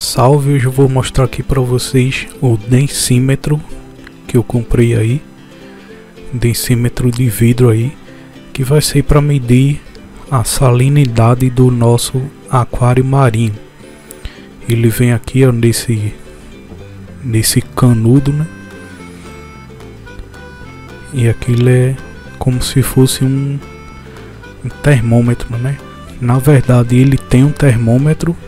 Salve, hoje eu vou mostrar aqui para vocês o densímetro que eu comprei aí, densímetro de vidro aí, que vai ser para medir a salinidade do nosso aquário marinho. Ele vem aqui, ó, nesse canudo, né? E aquilo é como se fosse um termômetro, né? Na verdade ele tem um termômetro.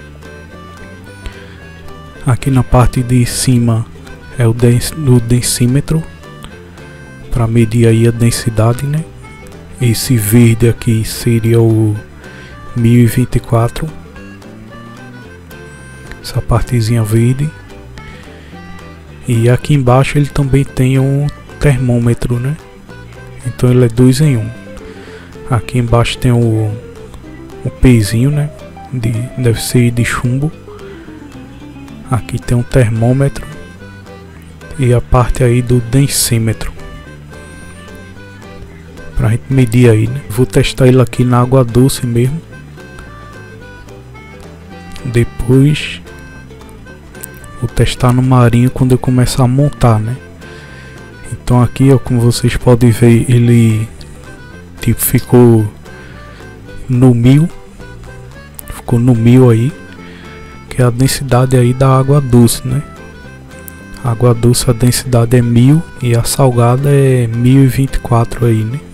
Aqui na parte de cima é o densímetro para medir aí a densidade, né? Esse verde aqui seria o 1024, essa partezinha verde. E aqui embaixo ele também tem um termômetro, né? Então ele é 2 em 1. Aqui embaixo tem o pezinho, né? Deve ser de chumbo. Aqui tem um termômetro e a parte aí do densímetro pra gente medir aí, né? Vou testar ele aqui na água doce mesmo. Depois vou testar no marinho quando eu começar a montar, né? Então aqui, ó, como vocês podem ver, ele tipo ficou no 1000. Ficou no 1000 aí, que é a densidade aí da água doce, né? A água doce, a densidade é 1000 e a salgada é 1024 aí, né?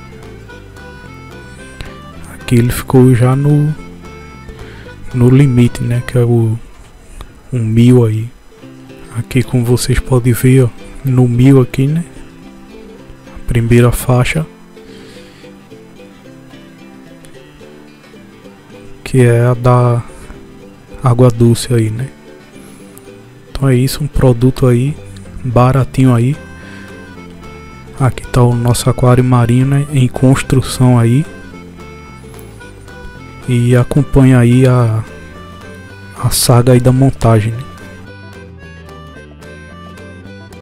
Aqui ele ficou já no limite, né? Que é o 1000 aí. Aqui, como vocês podem ver, ó, no 1000 aqui, né? A primeira faixa, que é a da água doce aí, né? Então é isso, um produto aí baratinho aí. Aqui tá o nosso aquário marinho, né, em construção aí. E acompanha aí a saga aí da montagem, né?